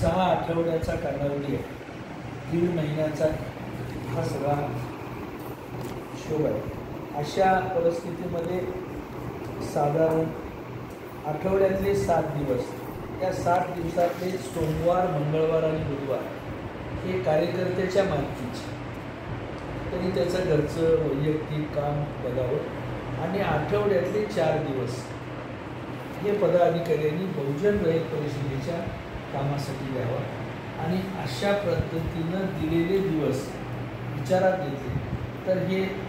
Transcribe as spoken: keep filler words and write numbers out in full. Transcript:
सहा आठवड्याचा कालावधी आहे, दीड महिन्याचा हा सगळा शोध आहे. अशा परिस्थितीमध्ये साधारण आठवड्यातले सात दिवस, त्या सात दिवसातले सोमवार, मंगळवार आणि बुधवार हे कार्यकर्त्याच्या मालकीचे, तरी त्याचं घरचं वैयक्तिक काम बघावं. आणि आठवड्यातले चार दिवस हे पदाधिकाऱ्यांनी बहुजन रहित परिषदेच्या कामासाठी द्यावा. आणि अशा पद्धतीनं दिलेले दिवस विचारात घेतले तर हे